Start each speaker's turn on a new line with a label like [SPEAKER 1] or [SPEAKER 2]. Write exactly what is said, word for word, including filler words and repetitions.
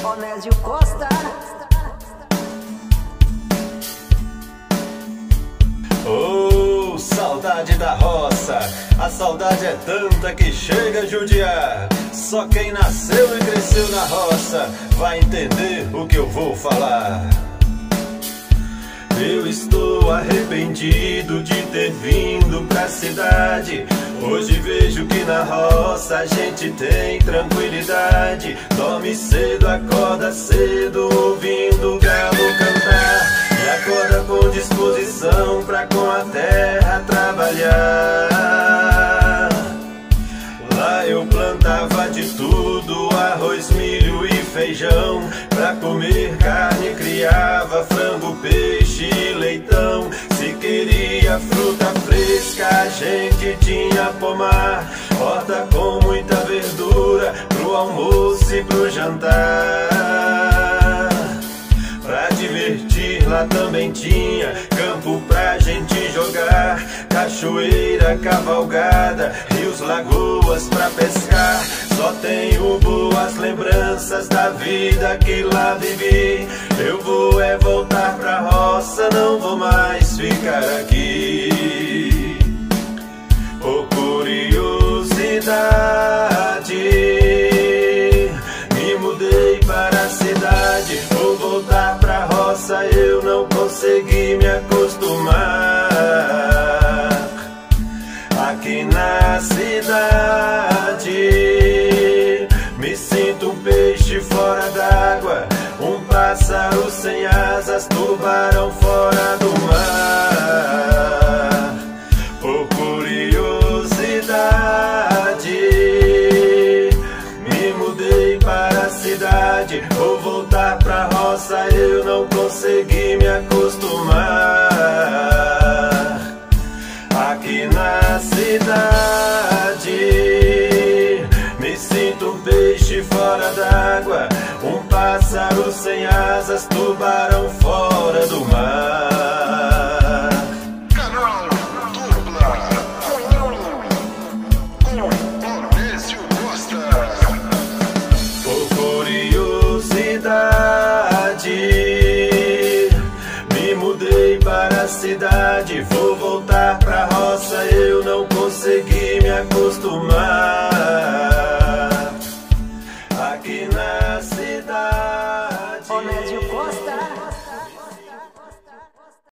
[SPEAKER 1] Onésio Costa.
[SPEAKER 2] Oh, saudade da roça. A saudade é tanta que chega a judiar. Só quem nasceu e cresceu na roça vai entender o que eu vou falar. Eu estou arrependido de ter vindo pra cidade. Hoje vejo que na roça a gente tem tranquilidade. Dorme cedo, acorda cedo, ouvindo o galo cantar. E acorda com disposição pra com a terra trabalhar. Lá eu plantava de tudo, arroz, milho e feijão. Pra comer carne criava frango, peixe e leitão. Se queria fruta fresca a gente tinha pomar. Horta com muita verdura pro almoço e pro jantar. Pra divertir lá também tinha campo pra gente jogar. Cachoeira, cavalgada, rios, lagoas pra pescar. Só tenho boas lembranças da vida que lá vivi. Eu vou é voltar pra roça, não vou mais ficar aqui. Por curiosidade me mudei para a cidade. Vou voltar pra roça, eu não consegui me acostumar. Aqui na cidade me sinto um peixe fora d'água, um pássaro sem asas, tubarão fora do mar. Por curiosidade me mudei para a cidade. Vou voltar pra roça, eu não consegui me acostumar. Aqui na cidade me sinto um peixe fora d'água, um pássaro sem asas, tubarão fora do mar.
[SPEAKER 3] Canal Dupla Onésio Costa.
[SPEAKER 2] Por curiosidade me mudei para a cidade. Vou voltar pra